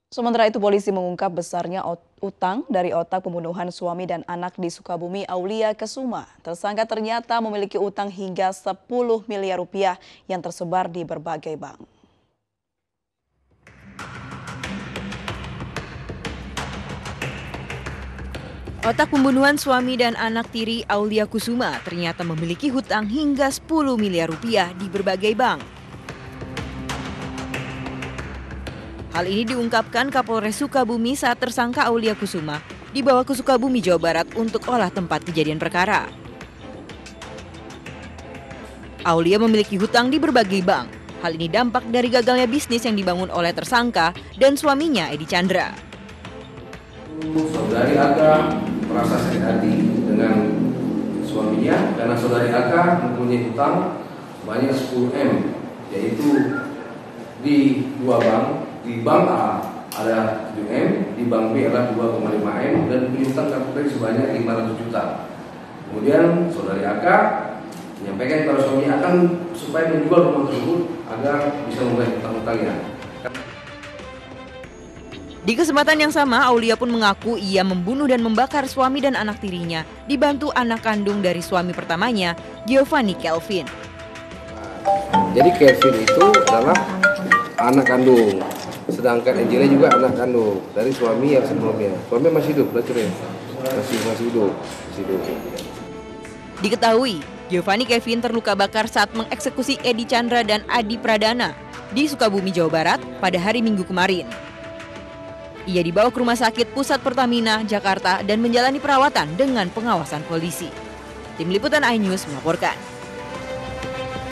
Sementara itu polisi mengungkap besarnya utang dari otak pembunuhan suami dan anak di Sukabumi, Aulia Kesuma. Tersangka ternyata memiliki utang hingga 10 miliar rupiah yang tersebar di berbagai bank. Otak pembunuhan suami dan anak tiri Aulia Kusuma ternyata memiliki hutang hingga 10 miliar rupiah di berbagai bank. Hal ini diungkapkan Kapolres Sukabumi saat tersangka Aulia Kusuma dibawa ke Sukabumi, Jawa Barat untuk olah tempat kejadian perkara. Aulia memiliki hutang di berbagai bank. Hal ini dampak dari gagalnya bisnis yang dibangun oleh tersangka dan suaminya Edi Chandra. Saudari Aka merasa sakit hati dengan suaminya karena saudari Aka mempunyai hutang sebanyak 10 M, yaitu di dua bank. Di bank A ada 7 M, di bank B ada 2,5 M, dan piutang kartu kredit sebanyak 500 juta. Kemudian saudari Aka menyampaikan kepada suami akan supaya menjual rumah tersebut agar bisa membayar hutang-hutangnya. Di kesempatan yang sama, Aulia pun mengaku ia membunuh dan membakar suami dan anak tirinya, dibantu anak kandung dari suami pertamanya, Giovanni Kelvin. Jadi Kelvin itu adalah anak kandung, sedangkan Angela juga anak kandung dari suami yang sebelumnya. Suami masih hidup, masih hidup. Diketahui, Giovanni Kelvin terluka bakar saat mengeksekusi Edi Chandra dan Adi Pradana di Sukabumi, Jawa Barat pada hari Minggu kemarin. Ia dibawa ke Rumah Sakit Pusat Pertamina, Jakarta dan menjalani perawatan dengan pengawasan polisi. Tim Liputan iNews melaporkan.